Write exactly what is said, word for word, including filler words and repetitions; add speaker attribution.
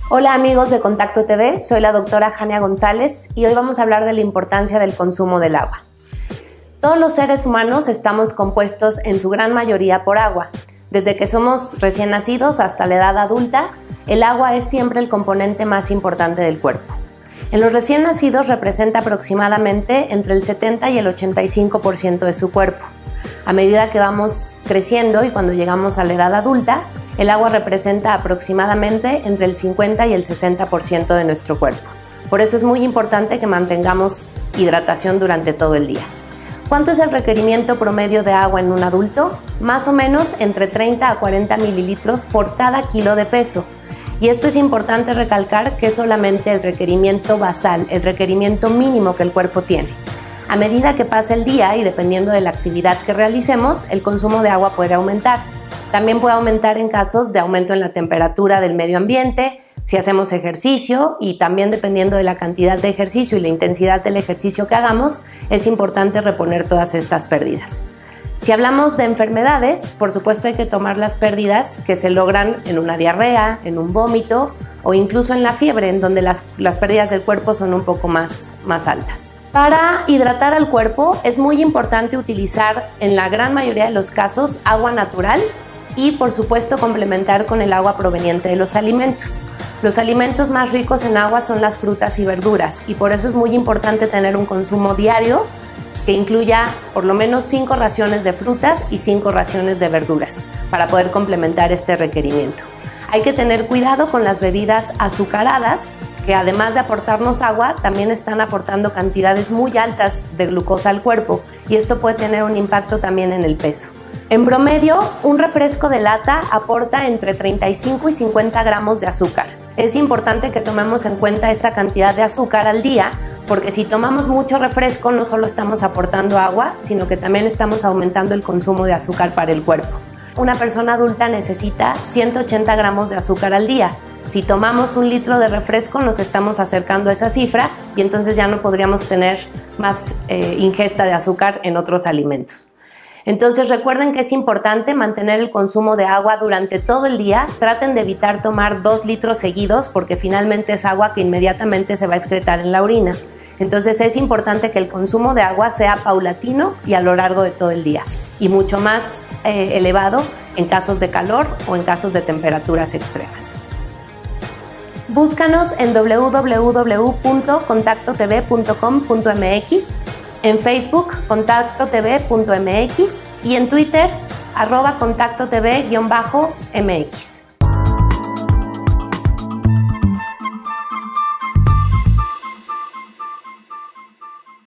Speaker 1: Hola amigos de Contacto T V, soy la doctora Jania González y hoy vamos a hablar de la importancia del consumo del agua. Todos los seres humanos estamos compuestos en su gran mayoría por agua. Desde que somos recién nacidos hasta la edad adulta, el agua es siempre el componente más importante del cuerpo. En los recién nacidos representa aproximadamente entre el setenta y el ochenta y cinco por ciento de su cuerpo. A medida que vamos creciendo y cuando llegamos a la edad adulta, el agua representa aproximadamente entre el cincuenta y el sesenta por ciento de nuestro cuerpo. Por eso es muy importante que mantengamos hidratación durante todo el día. ¿Cuánto es el requerimiento promedio de agua en un adulto? Más o menos entre treinta a cuarenta mililitros por cada kilo de peso. Y esto es importante recalcar que es solamente el requerimiento basal, el requerimiento mínimo que el cuerpo tiene. A medida que pasa el día y dependiendo de la actividad que realicemos, el consumo de agua puede aumentar. También puede aumentar en casos de aumento en la temperatura del medio ambiente, si hacemos ejercicio y también dependiendo de la cantidad de ejercicio y la intensidad del ejercicio que hagamos, es importante reponer todas estas pérdidas. Si hablamos de enfermedades, por supuesto hay que tomar las pérdidas que se logran en una diarrea, en un vómito o incluso en la fiebre, en donde las, las pérdidas del cuerpo son un poco más, más altas. Para hidratar al cuerpo es muy importante utilizar en la gran mayoría de los casos agua natural y por supuesto complementar con el agua proveniente de los alimentos. Los alimentos más ricos en agua son las frutas y verduras y por eso es muy importante tener un consumo diario que incluya por lo menos cinco raciones de frutas y cinco raciones de verduras para poder complementar este requerimiento. Hay que tener cuidado con las bebidas azucaradas que además de aportarnos agua también están aportando cantidades muy altas de glucosa al cuerpo y esto puede tener un impacto también en el peso. En promedio, un refresco de lata aporta entre treinta y cinco y cincuenta gramos de azúcar. Es importante que tomemos en cuenta esta cantidad de azúcar al día, porque si tomamos mucho refresco no solo estamos aportando agua, sino que también estamos aumentando el consumo de azúcar para el cuerpo. Una persona adulta necesita ciento ochenta gramos de azúcar al día. Si tomamos un litro de refresco nos estamos acercando a esa cifra y entonces ya no podríamos tener más eh, ingesta de azúcar en otros alimentos. Entonces recuerden que es importante mantener el consumo de agua durante todo el día. Traten de evitar tomar dos litros seguidos porque finalmente es agua que inmediatamente se va a excretar en la orina. Entonces es importante que el consumo de agua sea paulatino y a lo largo de todo el día y mucho más eh, elevado en casos de calor o en casos de temperaturas extremas. Búscanos en w w w punto contacto t v punto com punto m x, en Facebook contacto t v punto m x y en Twitter arroba contacto t v guión bajo m x.